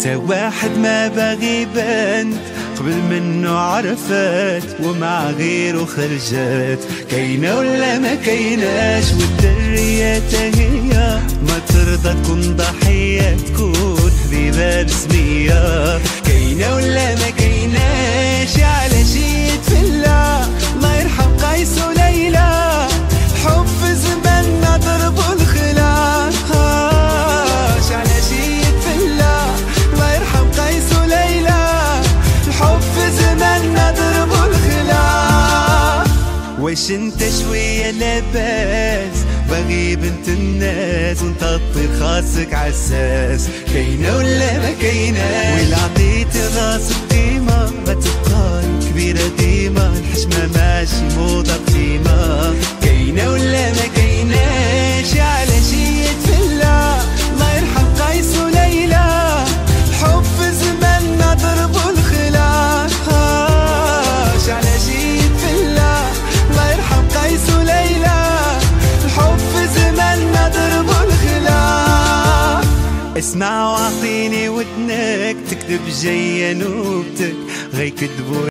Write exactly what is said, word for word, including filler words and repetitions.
تا واحد ما باغي بنت قبل منه عرفات ومع غيره خرجات. كاينة ولا ما كايناش والدريات هي ما ترضى تكون ضحية تكون حبيبة رسمية. كاينة ولا ما كايناش علاش يتفلى الله يرحم قيس وليلى الحب في زماننا ضربوا الخلا. علاش يتفلى الله يرحم قيس وليلى الحب في زماننا ضربوا الخلا. واش انت شوية لاباس باغي بنت الناس وانت تطير خاصك عساس. كاينة ولا ما كايناش ولا عطيتي راسك قيمة ما تبقى كبيرة ديما الحشمة ماشي موضة قديمة. كاينة ولا ما كايناش علاش يتفلى الله يرحم قيس وليلى الحب في زماننا ضربوا الخلا. علاش يتفلى الله يرحم قيس وليلى الحب في زماننا ضربوا الخلا. اسمع واعطيني ودنك تكذب جاية نوبتك غيكذبوا